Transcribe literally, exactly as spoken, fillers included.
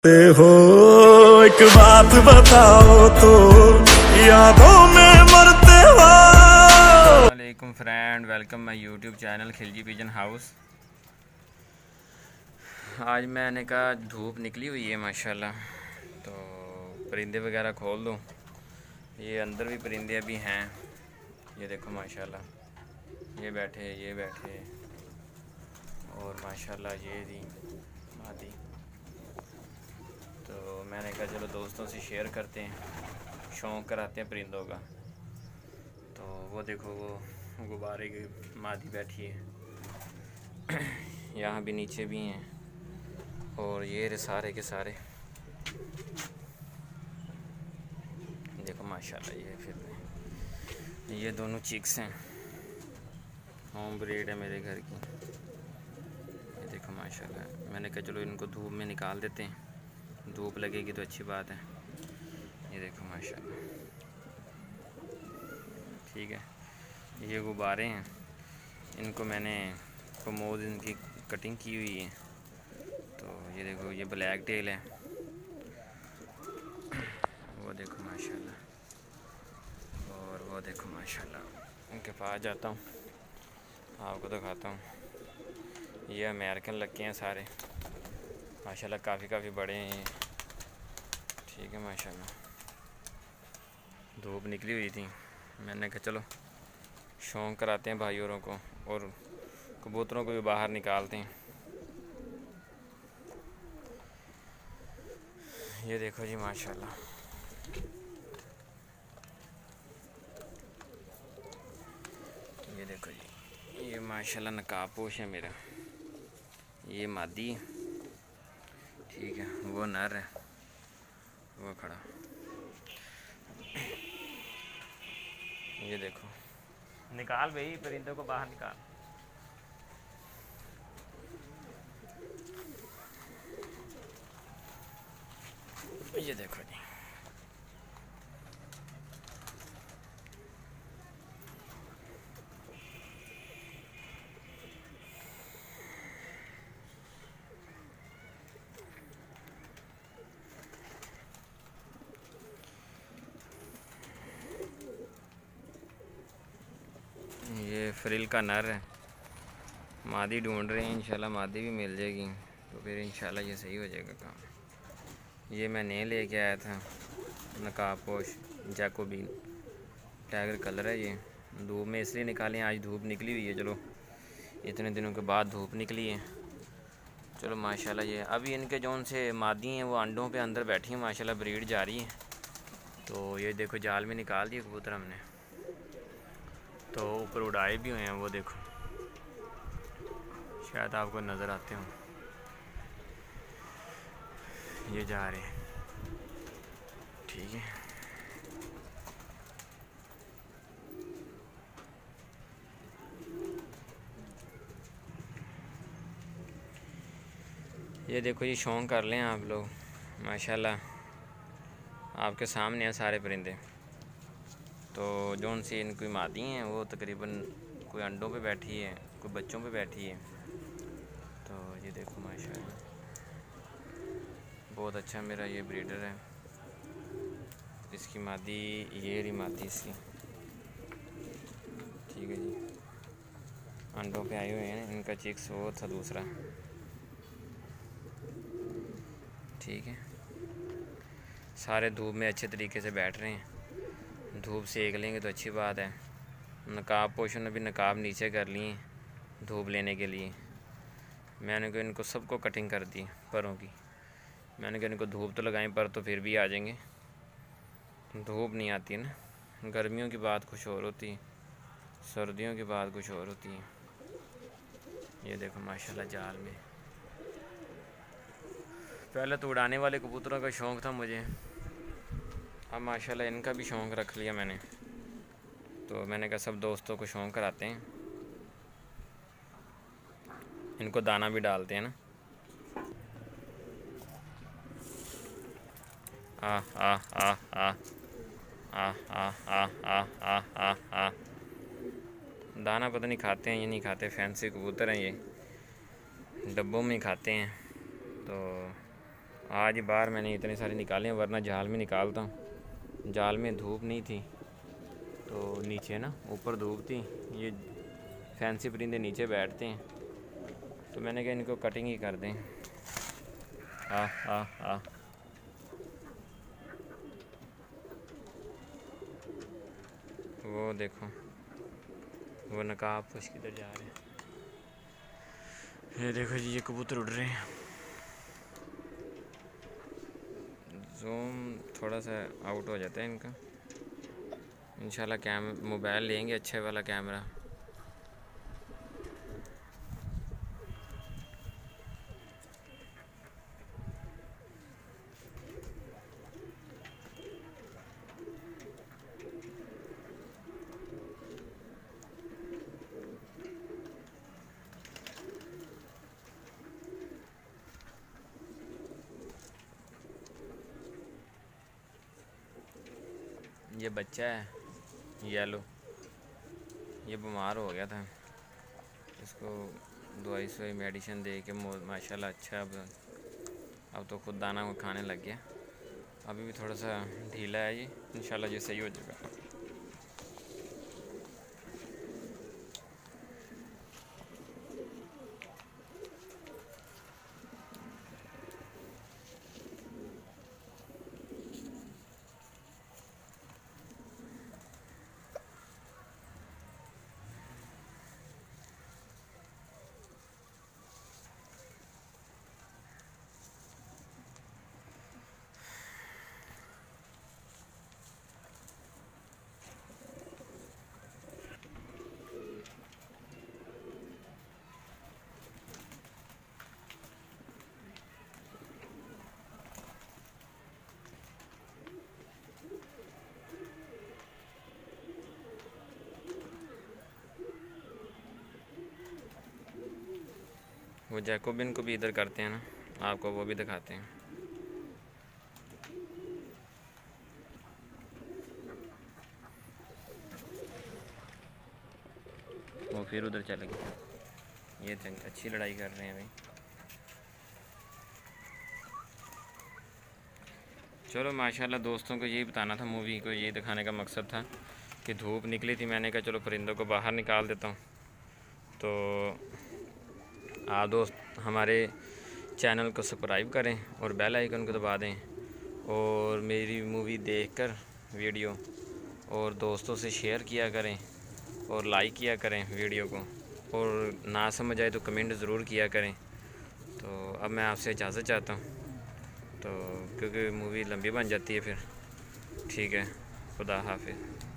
हो एक बात बताओ तो यादों में मरते हो। वालेकुम friend, welcome my YouTube channel Khilji pigeon house. आज मैंने कहा धूप निकली हुई है माशाल्लाह, तो परिंदे वगैरह खोल दूँ। ये अंदर भी परिंदे अभी हैं, ये देखो माशाल्लाह, ये बैठे ये बैठे और माशाल्लाह ये दी मादी। तो मैंने कहा चलो दोस्तों से शेयर करते हैं, शौक़ कराते हैं परिंदों का। तो वो देखो वो गुब्बारे की मादी बैठी है यहाँ भी नीचे भी हैं और ये सारे के सारे देखो माशाल्लाह। ये फिर ये दोनों चिक्स हैं, होम ब्रीड है मेरे घर की। ये देखो माशाल्लाह, मैंने कहा चलो इनको धूप में निकाल देते हैं, धूप लगेगी तो अच्छी बात है। ये देखो माशाल्लाह, ठीक है। ये गुब्बारे हैं, इनको मैंने कमोद इनकी कटिंग की हुई है। तो ये देखो ये ब्लैक टेल है, वो देखो माशाल्लाह, और वो देखो माशाल्लाह। उनके पास जाता हूँ, आपको दिखाता हूँ। ये अमेरिकन लगे हैं सारे माशाल्लाह, काफ़ी काफ़ी बड़े हैं ये, ठीक है माशाल्लाह। धूप निकली हुई थी, मैंने कहा चलो शौक़ कराते हैं भाई औरों को, और कबूतरों को भी बाहर निकालते हैं। ये देखो जी माशाल्लाह, ये देखो जी, ये माशाल्लाह नकाबपोश है मेरा, ये मादी, ठीक है। वो नर है, वो खड़ा। ये देखो, निकाल भाई परिंदों को बाहर निकाल। ये देखो जी, ये फ्रिल का नर है, मादी ढूंढ रहे हैं, इंशाल्लाह मादी भी मिल जाएगी तो फिर इंशाल्लाह ये सही हो जाएगा काम। ये मैं नहीं लेके आया था, नकाबपोश जैकोबीन टाइगर कलर है। ये धूप में इसलिए निकालें, आज धूप निकली हुई है, चलो इतने दिनों के बाद धूप निकली है, चलो माशाल्लाह। ये अभी इनके जौन से मादी हैं वो अंडों पे अंदर बैठी हैं माशाल्लाह, ब्रीड जारी है। तो ये देखो जाल में निकाल दिए कबूतर हमने, तो ऊपर उड़ाए भी हुए हैं, वो देखो शायद आपको नज़र आते हों, ये जा रहे हैं, ठीक है। ये देखो ये शौक़ कर लें आप लोग माशाल्लाह, आपके सामने हैं सारे परिंदे। तो जौन सी इनकी मादी हैं वो तकरीबन कोई अंडों पे बैठी है, कोई बच्चों पे बैठी है। तो ये देखो माशाल्लाह, बहुत अच्छा मेरा ये ब्रीडर है। इसकी मादी, ये रही मादी इसकी, ठीक है जी। अंडों पे आए हुए हैं, इनका चिक्स वो था दूसरा, ठीक है। सारे धूप में अच्छे तरीके से बैठ रहे हैं, धूप सेक लेंगे तो अच्छी बात है। नकाब पोषण ने भी नकाब नीचे कर लिए धूप लेने के लिए। मैंने कहा इनको सबको कटिंग कर दी परों की, मैंने कहा इनको धूप तो लगाएं, पर तो फिर भी आ जाएंगे, धूप नहीं आती ना। गर्मियों की बात कुछ और होती है, सर्दियों की बात कुछ और होती है। ये देखो माशाल्लाह जाल में, पहले तो उड़ाने वाले कबूतरों का शौक़ था मुझे, अब माशाल्लाह इनका भी शौक़ रख लिया मैंने। तो मैंने कहा सब दोस्तों को शौक़ कराते हैं, इनको दाना भी डालते हैं ना। आ आ आ आ आ आ आ आ आ आ आ दाना पता नहीं खाते हैं ये नहीं खाते, फैंसी कबूतर हैं ये, डब्बों में खाते हैं। तो आज बाहर मैंने इतने सारे निकाले हैं, वरना जाल में निकालता हूँ। जाल में धूप नहीं थी तो नीचे ना ऊपर धूप थी, ये फैंसी परिंदे नीचे बैठते हैं, तो मैंने कहा इनको कटिंग ही कर दें। आ आ आ वो देखो वो नकाब पुश किधर जा रहे हैं। ये देखो जी, ये कबूतर उड़ रहे हैं। जूम थोड़ा सा आउट हो जाता है इनका। इंशाल्लाह कैम मोबाइल लेंगे अच्छे वाला कैमरा। ये बच्चा है येलो, ये बीमार हो गया था, इसको दवाई सवाई मेडिसिन दे के माशाल्लाह अच्छा अब अब तो खुद दाना वो खाने लग गया। अभी भी थोड़ा सा ढीला है ये, इंशाल्लाह ये सही हो जाएगा। वो जैकोबिन को भी इधर करते हैं ना, आपको वो भी दिखाते हैं। वो फिर उधर चले गए। ये अच्छी लड़ाई कर रहे हैं भाई। चलो माशाल्लाह, दोस्तों को यही बताना था, मूवी को यही दिखाने का मकसद था कि धूप निकली थी, मैंने कहा चलो परिंदों को बाहर निकाल देता हूँ। तो आप दोस्त हमारे चैनल को सब्सक्राइब करें और बेल आइकन को दबा दें, और मेरी मूवी देखकर वीडियो और दोस्तों से शेयर किया करें और लाइक किया करें वीडियो को, और ना समझ आए तो कमेंट ज़रूर किया करें। तो अब मैं आपसे इजाज़त चाहता हूँ, तो क्योंकि मूवी लंबी बन जाती है फिर। ठीक है, खुदा हाफिज़।